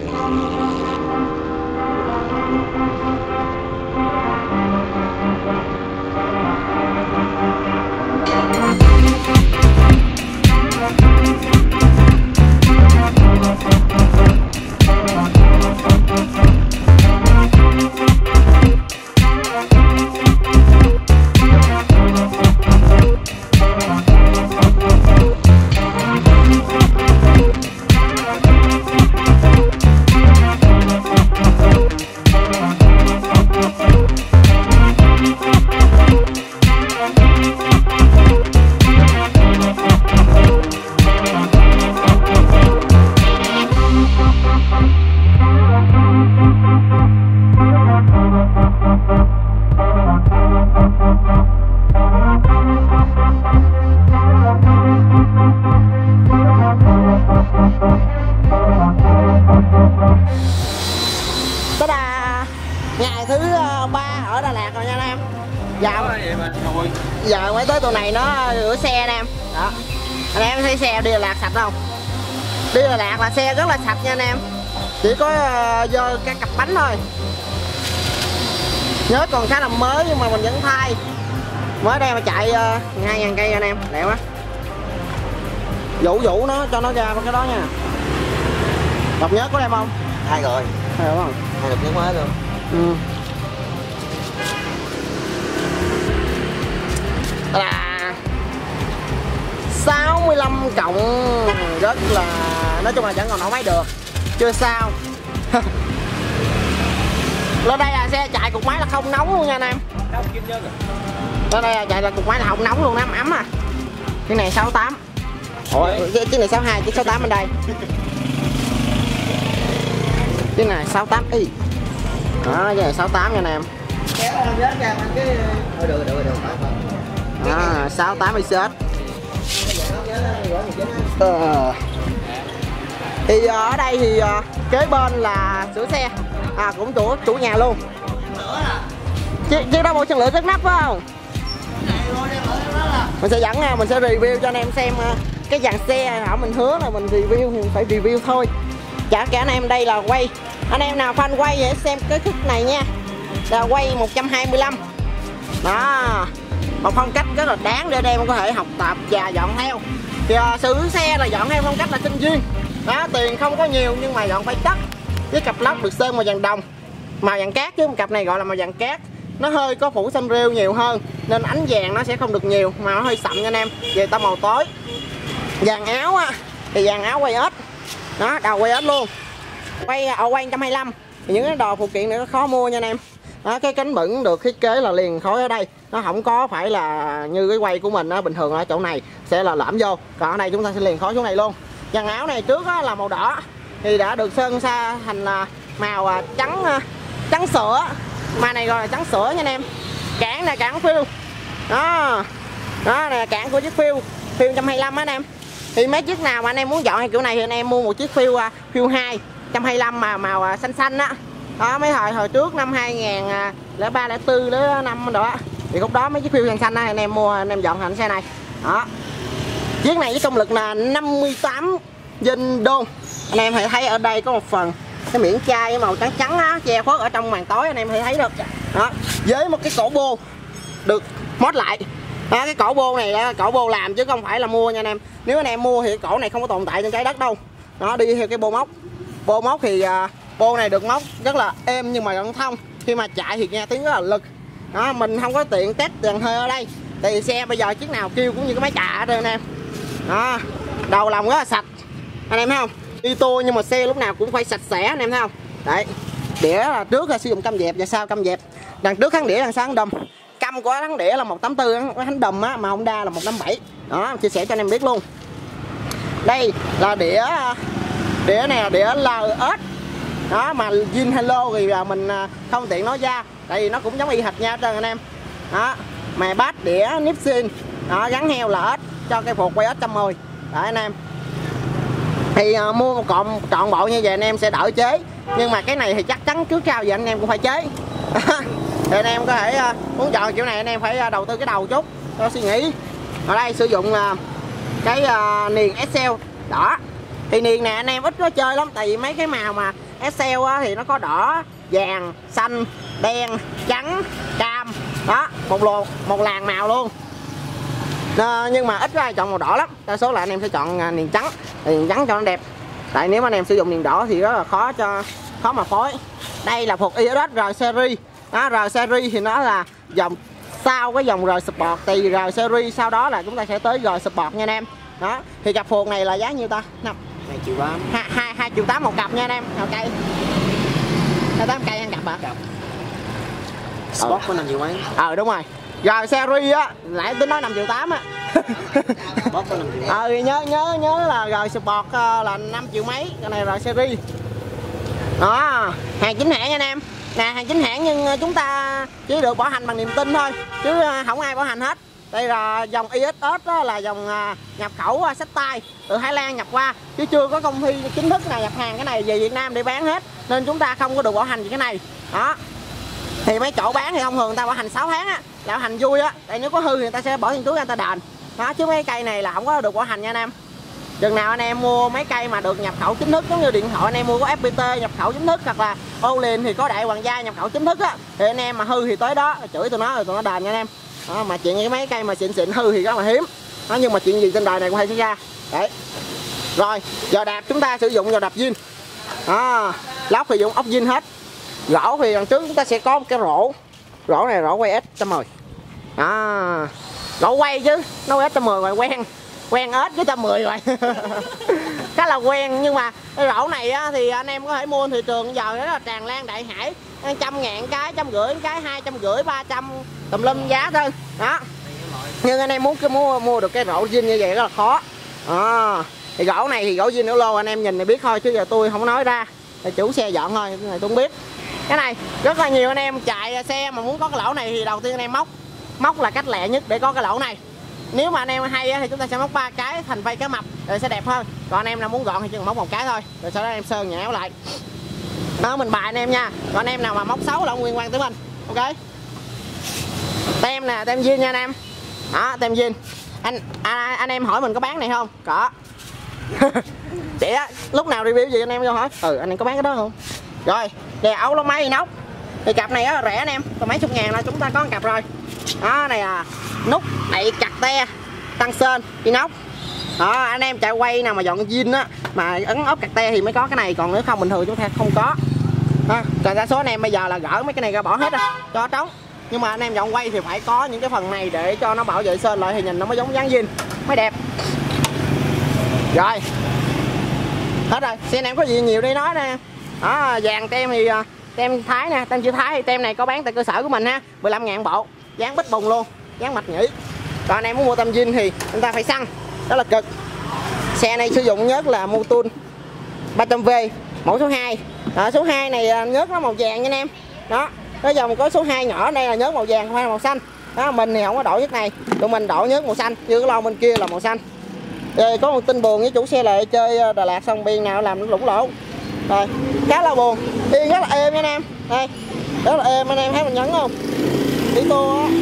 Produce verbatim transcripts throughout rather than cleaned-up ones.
Ngày thứ ba ở Đà Lạt rồi nha anh em. Dạ, giờ mới tới tụi này nó rửa xe anh em. Đó, anh em thấy xe đi Đà Lạt sạch không? Đi Đà Lạt là xe rất là sạch nha anh em. Chỉ có uh, do cái cặp bánh thôi. Nhớ còn khá là mới nhưng mà mình vẫn thay. Mới đây mà chạy uh, hai ngàn cây anh em, đẹp quá. Vũ vũ nó cho nó ra cái đó nha. Đọc nhớ có em không? Hai rồi. Hai rồi không? Hai đọc nhớ mới luôn. Ừ. Là sáu mươi lăm cộng, rất là, nói chung là vẫn còn nổ máy được, chưa sao. Lên đây là xe chạy cục máy là không nóng luôn nha anh em. Lên đây là chạy là cục máy là không nóng luôn, nó ấm ấm à. Cái này sáu tám. Ủa, cái này sáu hai chứ sáu tám bên đây. Cái này sáu tám y. Đó, cái này sáu tám nha anh em. Đó, sáu tám i xê ét. Ờ. Thì ở đây thì kế bên là sửa xe, à cũng chủ chủ nhà luôn. Chiếc đó bộ chân lửa rất nắp phải không? Mình sẽ dẫn, mình sẽ review cho anh em xem cái dàn xe. Họ mình hứa là mình review thì mình phải review thôi. Chả cả anh em đây là quay. Anh em nào fan quay để xem cái khúc này nha. Là quay một trăm hai mươi lăm. Đó, một phong cách rất là đáng để anh em có thể học tập và dọn theo. Thì uh, sửa xe là dọn theo phong cách là sinh viên. Đó, tiền không có nhiều nhưng mà dọn phải tất. Với cặp lốc được sơn màu vàng đồng, màu vàng cát, chứ cặp này gọi là màu vàng cát. Nó hơi có phủ xanh rêu nhiều hơn nên ánh vàng nó sẽ không được nhiều mà nó hơi sậm nha anh em. Về tao màu tối. Dàn áo á thì dàn áo quay ếch. Đó, đầu quay ếch luôn. Quay ở quay một trăm hai mươi lăm. Thì những cái đồ phụ kiện này nó khó mua nha anh em. Đó, cái cánh bẩn được thiết kế là liền khối ở đây, nó không có phải là như cái quay của mình á, bình thường ở chỗ này sẽ là lõm vô, còn ở đây chúng ta sẽ liền khối xuống này luôn. Dàn áo này trước á, là màu đỏ thì đã được sơn xa thành là màu à, trắng à, trắng sữa, mà này gọi là trắng sữa nha anh em. Cản là cản phiêu, đó đó là cản của chiếc phiêu phiêu một trăm hai mươi lăm á anh em. Thì mấy chiếc nào mà anh em muốn dọn kiểu này thì anh em mua một chiếc phiêu phiêu hai một trăm hai mươi lăm mà màu xanh xanh á. Đó, mấy thời hồi trước năm hai nghìn lẻ ba lẻ tư lẻ năm đó thì lúc đó mấy chiếc phiêu xanh xanh á anh em mua, anh em dọn thành xe này. Đó, chiếc này với công lực là năm mươi tám dinh đôn. Anh em hãy thấy ở đây có một phần cái miếng chai màu trắng trắng á, che khuất ở trong màn tối, anh em hãy thấy được. Đó, với một cái cổ bô được mod lại. Đó, cái cổ bô này cổ bô làm chứ không phải là mua nha anh em. Nếu anh em mua thì cổ này không có tồn tại trên trái đất đâu. Nó đi theo cái bô móc. Bô móc thì uh, bô này được móc rất là êm nhưng mà vẫn thông. Khi mà chạy thì nghe tiếng rất là lực. Đó, mình không có tiện test dàn hơi ở đây. Tại vì xe bây giờ chiếc nào kêu cũng như cái máy chà ở đây anh em. Đó, đầu lòng rất là sạch. Anh em thấy không? Đi tour nhưng mà xe lúc nào cũng phải sạch sẽ anh em thấy không? Đấy. Đĩa là trước là sử dụng cam dẹp và sau cam dẹp. Đằng trước kháng đĩa, đằng sau kháng đùm. Cam của kháng đĩa là một tám tư, kháng đùm á mà Honda là một tám bảy. Đó, chia sẻ cho anh em biết luôn. Đây là đĩa đĩa này là đĩa lờ ét. Đó, mà zin hello thì là mình không tiện nói ra tại vì nó cũng giống y hệt nhau trơn anh em. Đó, mè bát đĩa Nipsin. Đó, gắn heo lờ ét cho cây phục quay ếch một trăm mười. Đấy anh em. Thì uh, mua một cọn trọn bộ như vậy anh em sẽ đỡ chế. Nhưng mà cái này thì chắc chắn trước sau giờ anh em cũng phải chế. Thì anh em có thể uh, muốn chọn kiểu này anh em phải uh, đầu tư cái đầu chút cho suy nghĩ. Ở đây sử dụng uh, cái uh, niền ét xê lờ đỏ. Thì niền này anh em ít có chơi lắm tại vì mấy cái màu mà Excel á, thì nó có đỏ, vàng, xanh, đen, trắng, cam. Đó, một lô một làng màu luôn. À, nhưng mà ít ra chọn màu đỏ lắm. Đa số là anh em sẽ chọn niền trắng, niền trắng cho nó đẹp. Tại nếu mà anh em sử dụng niền đỏ thì rất là khó cho khó mà phối. Đây là phục i ét ét R series. Đó, R series thì nó là dòng sau cái dòng R Sport, thì R series sau đó là chúng ta sẽ tới R Sport nha anh em. Đó, thì cặp phuộc này là giá nhiêu ta? Năm hai triệu tám. hai hai triệu tám một cặp nha anh em. Ok. hai tám cây ăn cặp hả? Cặp. Sport có năm triệu mấy. Ờ đúng rồi. R series á, lại tính nói năm triệu tám á. Sport có năm triệu. Ờ nhớ nhớ nhớ là R Sport là năm triệu mấy, cái này R series. Đó, hàng chính hãng nha anh em. Nè, hàng chính hãng nhưng chúng ta chỉ được bảo hành bằng niềm tin thôi, chứ không ai bảo hành hết. Đây là dòng i ét ét đó, là dòng nhập khẩu xách tay từ Thái Lan nhập qua, chứ chưa có công ty chính thức nào nhập hàng cái này về Việt Nam để bán hết, nên chúng ta không có được bảo hành gì cái này. Đó, thì mấy chỗ bán thì thông thường người ta bảo hành sáu tháng á, là bảo hành vui á, tại nếu có hư thì người ta sẽ bỏ tiền túi người ta đền. Đó, chứ mấy cây này là không có được bảo hành nha anh em. Chừng nào anh em mua mấy cây mà được nhập khẩu chính thức, giống như điện thoại anh em mua có ép pê tê nhập khẩu chính thức, hoặc là Olin thì có Đại Hoàng Gia nhập khẩu chính thức á, thì anh em mà hư thì tới đó chửi tụi nó rồi tụi nó đền nha anh em. Đó, mà chuyện như mấy cây mà xịn xịn hư thì rất là hiếm. Đó, nhưng mà chuyện gì trên đời này cũng hay xảy ra. Đấy. Rồi, giờ đạp chúng ta sử dụng giờ đạp zin. Đó, lóc thì dùng ốc zin hết. Gỗ thì đằng trước chúng ta sẽ có một cái rổ. Rổ này rổ quay S một trăm mười. Đó. Rổ quay chứ, nó quay S một trăm mười rồi quen. Quen ếch với trăm mười rồi. Khá là quen, nhưng mà cái rổ này á, thì anh em có thể mua thị trường giờ rất là tràn lan đại hải, trăm ngàn cái, trăm rưỡi cái, hai trăm rưỡi, ba trăm tùm lum giá thôi. Đó. Nhưng anh em muốn cái mua mua được cái rổ zin như vậy rất là khó. À, thì gỗ này thì gỗ zin ở lô anh em nhìn thì biết thôi, chứ giờ tôi không nói ra, thì chủ xe dọn thôi, cái này tôi không biết. Cái này rất là nhiều anh em chạy xe mà muốn có cái lỗ này thì đầu tiên anh em móc. Móc là cách lẹ nhất để có cái lỗ này. Nếu mà anh em hay thì chúng ta sẽ móc ba cái thành vây cá mập rồi sẽ đẹp hơn. Còn anh em nào muốn gọn thì chỉ cần móc một cái thôi, rồi sau đó em sơn nhão lại. Đó, mình bài anh em nha. Còn anh em nào mà móc xấu là không liên quan tới mình. Ok. Tem nè, tem zin nha anh em. Đó, tem zin. Anh à, anh em hỏi mình có bán này không? Có. Chị á, lúc nào review gì anh em vô hỏi. Ừ, anh em có bán cái đó không? Rồi, đè ấu lông máy inox. Thì cặp này á rẻ anh em, còn mấy chục ngàn là chúng ta có một cặp rồi. Đó, này à, nút đậy chặt te tăng sên inox. Đó, anh em chạy quay nào mà dọn zin á mà ấn ốp cặt te thì mới có cái này, còn nếu không bình thường chúng ta không có. Đó, còn đa số anh em bây giờ là gỡ mấy cái này ra bỏ hết á cho trống. Nhưng mà anh em dọn quay thì phải có những cái phần này để cho nó bảo vệ sên lại thì nhìn nó mới giống dáng zin mới đẹp. Rồi. Hết rồi, xe anh em có gì nhiều đi nói nè. Đó, vàng tem thì tem Thái nè, tem chữ Thái thì tem này có bán tại cơ sở của mình ha, mười lăm ngàn bộ, dán bích bùng luôn, dán mạch nhĩ. Còn anh em muốn mua tem zin thì chúng ta phải xăng, đó là cực. Xe này sử dụng nhớt là Motul ba trăm V, mẫu số hai. Đó, số hai này nhớt nó màu vàng nha anh em. Đó, cái dòng có số hai nhỏ đây là nhớt màu vàng không phải là màu xanh. Đó, mình thì không có đổi nhớt này, tụi mình đổi nhớt màu xanh, chứ cái lon bên kia là màu xanh. Rồi có một tin buồn với chủ xe là chơi Đà Lạt xong biên nào làm nó lủng lỗ. Rồi, khá là buồn. Yên rất là êm nha anh em. Đây, rất là êm anh em thấy mình nhấn không? Đi tua á.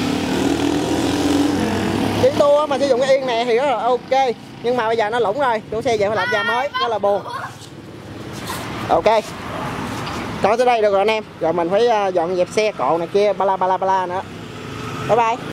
Đi tua mà sử dụng cái yên này thì rất là ok. Nhưng mà bây giờ nó lủng rồi, chủ xe về phải làm da mới, rất là buồn. Ok. Có tới đây được rồi anh em. Rồi mình phải dọn dẹp xe cộ này kia, ba la ba la ba la nữa. Bye bye.